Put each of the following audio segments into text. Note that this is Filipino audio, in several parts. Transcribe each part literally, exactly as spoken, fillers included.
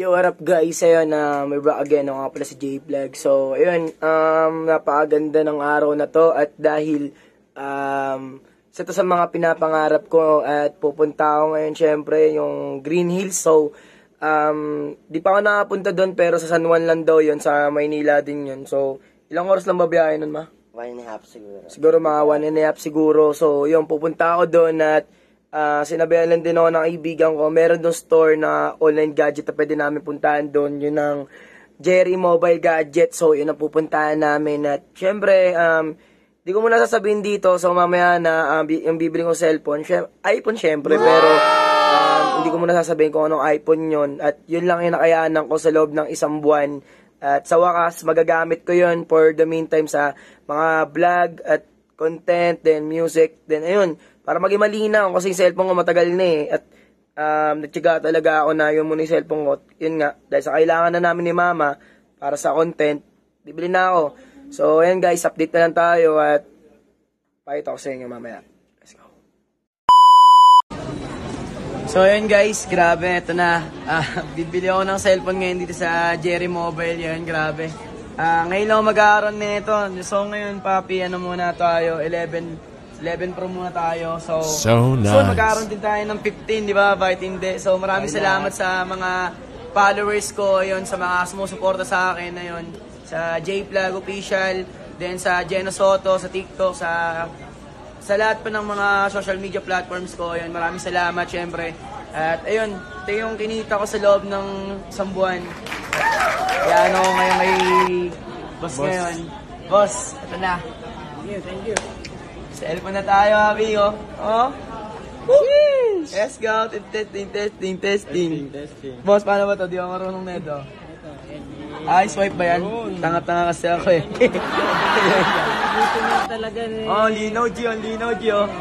Yo, what up guys? Ayun, uh, may back again ako nga pala si J-Vlog. So, ayun, um, napakaganda ng araw na to at dahil um, isa to sa mga pinapangarap ko at pupunta ako ngayon syempre yung Green Hills. So, um, di pa ako nakapunta doon pero sa San Juan lang daw yun, sa Maynila din yun. So, ilang oras lang babiyahe nun ma? One and a half siguro. Siguro mga one and a half siguro. So, yun, pupunta ako doon at Uh, sinabihan lang din ako ng kaibigan ko, meron doon store na online gadget na pwede namin puntahan doon. Yun ang Jerry Mobile Gadget. So, yun ang pupuntahan namin. At syempre, um, di ko muna sasabihin dito. So, mamaya na um, yung bibili kong cellphone, syempre, iPhone syempre. Pero, um, hindi ko muna sasabihin kung anong iPhone yun. At yun lang yung nakayanan ko sa loob ng isang buwan. At sa wakas, magagamit ko yun for the meantime sa mga vlog at content, then music, then ayun. Para maging malinaw kasi yung cellphone ko matagal na eh. At um, nagtyaga talaga ako na yun muna yung cellphone ko. Yun nga, dahil sa kailangan na namin ni mama para sa content, bibili na ako. So, ayan guys, update na lang tayo at pakita ko sa inyo mamaya. Let's go. So, ayan guys, grabe, ito na. Uh, bibili ako ng cellphone ngayon dito sa Jerry Mobile. Yan, grabe. Uh, ngayon lang mag-aaron nito. So, ngayon, papi, ano muna tayo, eleven Pro muna tayo. So, so nice. So magkaroon din tayo ng fifteen, di ba? Bakit hindi? So, maraming salamat sa mga followers ko, yun, sa mga sumusuporta sa akin na yun, sa J-Vlog Official, then sa Geno Soto, sa TikTok, sa sa lahat pa ng mga social media platforms ko, yun, maraming salamat, syempre. At ayun, ito yung kinita ko sa loob ng isang buwan. Kaya ano, ngayon may boss, boss ngayon. Boss, ito na. Thank you, thank you. Cellphone na tayo, habi ko. Oh. Woo! Let's go. Testing, testing, testing. Testing. Boss, paano ba to? Di ako marunong na ito. Ay, swipe ba yan? Tanga-tanga kasi ako eh. Dito na talaga eh. Oh, linaw, G. Oh, linaw, G. Oh.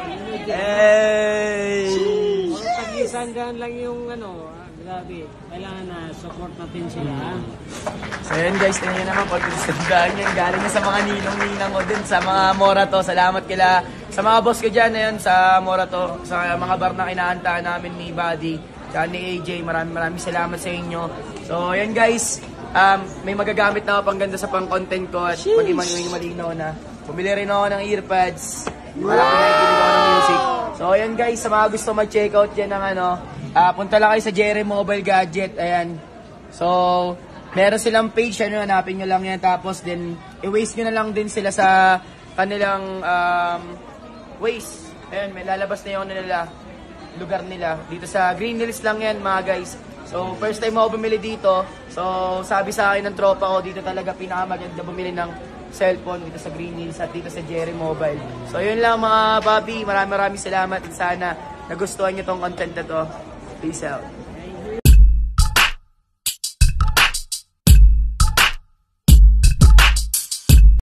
Hey! Pag-isang gaan lang yung ano, grabe. Kailangan na support natin sila. So yun guys, tingnan nyo naman pag gustuhan yan. Galing na sa mga ninong-ninang ko din, sa mga Morato. Salamat kila sa mga boss ko dyan na yun, sa Morato, sa mga bar na kinaantahan namin ni Buddy, tsaka ni A J. Maraming maraming salamat sa inyo. So yun guys, um, may magagamit na ako pang ganda sa pang-content ko at maging maging malinaw na. Bumili rin ako ng earpads para pinakikinig ako ng music. So yun guys, sa mga gusto mag-check out dyan ng ano, uh, punta lang kayo sa Jerry Mobile Gadget. Ayan. So, meron silang page, ano, hanapin nyo lang yan. Tapos, then, i-waste nyo na lang din sila sa kanilang um, waste. Ayan, may lalabas na yung ano nila, lugar nila. Dito sa Green Hills lang yan, mga guys. So, first time ako bumili dito. So, sabi sa akin ng tropa ko, dito talaga pinakamaganda bumili ng cellphone dito sa Green Hills at dito sa Jerry Mobile. So, yun lang mga papi. Maraming maraming salamat at sana nagustuhan nyo tong content na to. Peace out.